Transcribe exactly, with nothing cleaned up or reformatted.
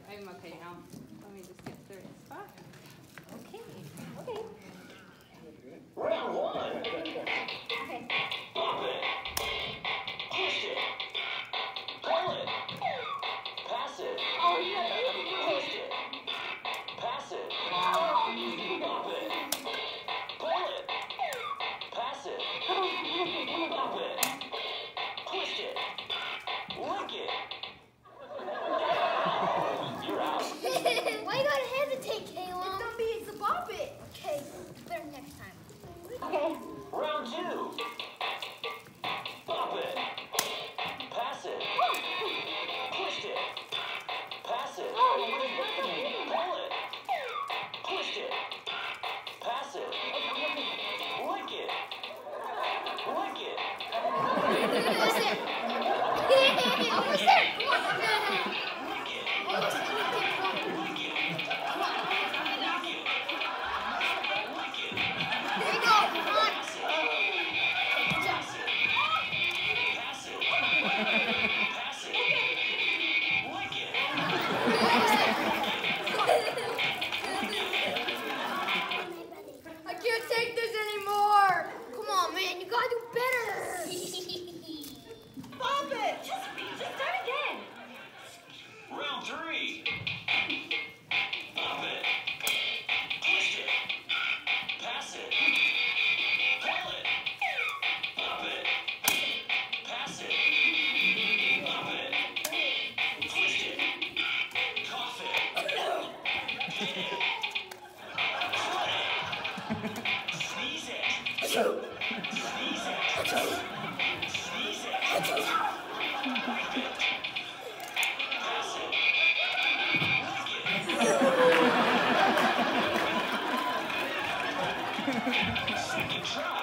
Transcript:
I'm okay now. Let me just get the right spot. Okay. Okay. Round one. Okay. Bop-it. Push it. Pull it. Pass it. Oh, yeah. Push it. Pass it. Bop-it. Pull it. Pass it. Bop-it. Push it. Lick it. You're out. Why you gotta hesitate, Kalem? It's not me, it's the Bop-it. Okay, better next time. Okay. Round two. Bop-it. Pass it. Push it. Pass it. Pull it. Push it. Pass it. Lick it. Lick it. Almost there. Almost there. Come on. Lick it. Almost there. Lick it. Lick it. There you go. Come on. Pass it. Good job. Pass it. Pass it. Pass it. Lick it. I can't take this anymore. Come on, man. You gotta do better. Bop-it. Just, just start again. Round three. Bop-it. Push it. Pass it. Pull it. Bop-it. Pass it. Bop-it. Push it. Cough it. Hit it. Cut it. Sneeze it. Sneeze it. Sneeze it. Wipe it. Pass it. Lick it. Second try.